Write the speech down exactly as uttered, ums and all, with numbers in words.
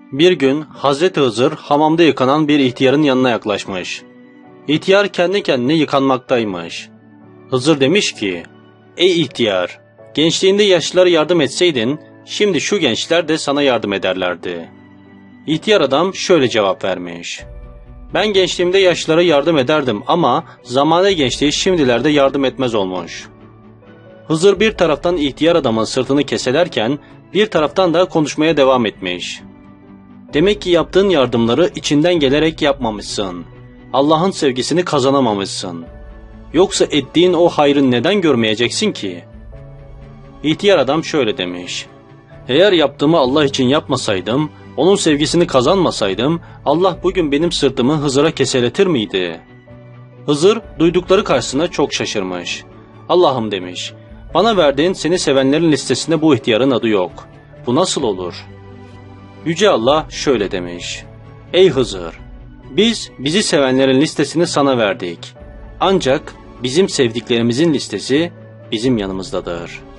Bir gün Hazreti Hızır hamamda yıkanan bir ihtiyarın yanına yaklaşmış. İhtiyar kendi kendine yıkanmaktaymış. Hızır demiş ki, "Ey ihtiyar, gençliğinde yaşlılara yardım etseydin, şimdi şu gençler de sana yardım ederlerdi." İhtiyar adam şöyle cevap vermiş: "Ben gençliğimde yaşlılara yardım ederdim ama zamane gençliği şimdilerde yardım etmez olmuş." Hızır bir taraftan ihtiyar adamın sırtını keselerken bir taraftan da konuşmaya devam etmiş. "Demek ki yaptığın yardımları içinden gelerek yapmamışsın. Allah'ın sevgisini kazanamamışsın. Yoksa ettiğin o hayrı neden görmeyeceksin ki?" İhtiyar adam şöyle demiş: "Eğer yaptığımı Allah için yapmasaydım, onun sevgisini kazanmasaydım, Allah bugün benim sırtımı Hızır'a keseletir miydi?" Hızır duydukları karşısında çok şaşırmış. "Allah'ım," demiş, "bana verdiğin seni sevenlerin listesinde bu ihtiyarın adı yok. Bu nasıl olur?" Yüce Allah şöyle demiş: "Ey Hızır, biz bizi sevenlerin listesini sana verdik. Ancak bizim sevdiklerimizin listesi bizim yanımızdadır."